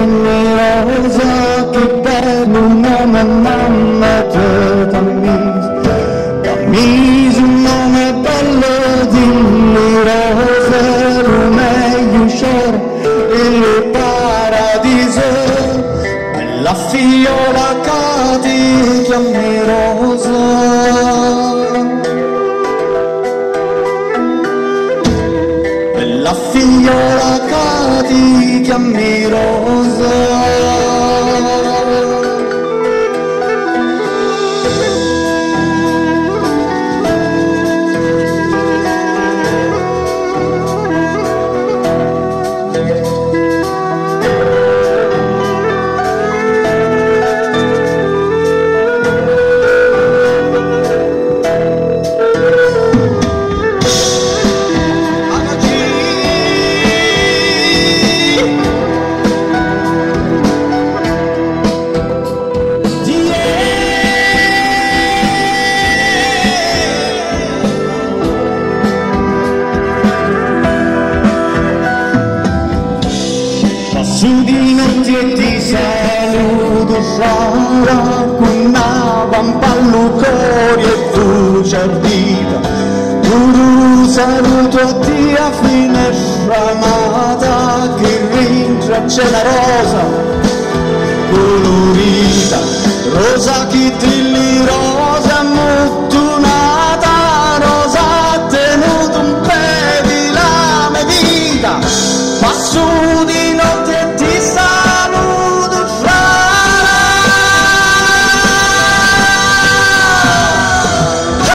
dimmi rosa, che bello un nome mamma te Cammise un nome bello, dimmi rosa, lo meglio c'era il paradiso, bella figliola che ti chiami rosa. La figliola che ti chiami rosa. Su di notte e ti saluto sarà con una pampallucori e tu cerdita tu saluto a te a finestra amata che rintra c'è la rosa colorita rosa che trilli rosa